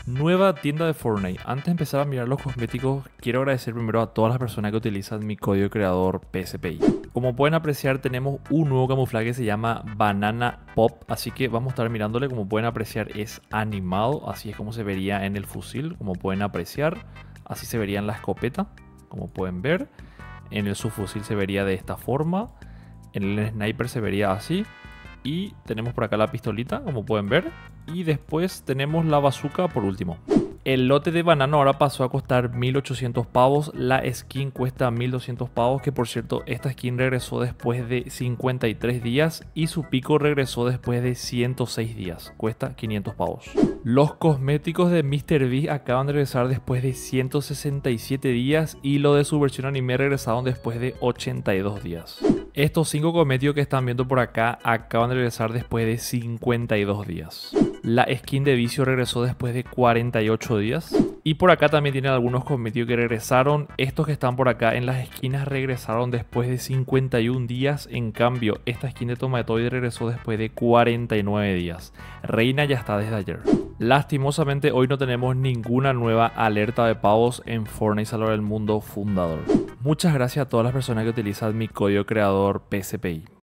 Nueva tienda de Fortnite. Antes de empezar a mirar los cosméticos, quiero agradecer primero a todas las personas que utilizan mi código creador PSPI. Como pueden apreciar, tenemos un nuevo camuflaje que se llama Banana Pop, así que vamos a estar mirándole. Como pueden apreciar, es animado, así es como se vería en el fusil, como pueden apreciar. Así se vería en la escopeta, como pueden ver. En el subfusil se vería de esta forma. En el sniper se vería así. Y tenemos por acá la pistolita, como pueden ver. Y después tenemos la bazooka por último. El lote de banano ahora pasó a costar 1800 pavos. La skin cuesta 1200 pavos. Que por cierto, esta skin regresó después de 53 días. Y su pico regresó después de 106 días. Cuesta 500 pavos. Los cosméticos de MrBeast acaban de regresar después de 167 días. Y lo de su versión anime regresaron después de 82 días. Estos 5 cosméticos que están viendo por acá acaban de regresar después de 52 días. La skin de vicio regresó después de 48 días. Y por acá también tienen algunos cosméticos que regresaron. Estos que están por acá en las esquinas regresaron después de 51 días. En cambio, esta skin de Tomatoid regresó después de 49 días. Reina ya está desde ayer. Lastimosamente hoy no tenemos ninguna nueva alerta de pavos en Fortnite Salvador del Mundo Fundador. Muchas gracias a todas las personas que utilizan mi código creador PSPI.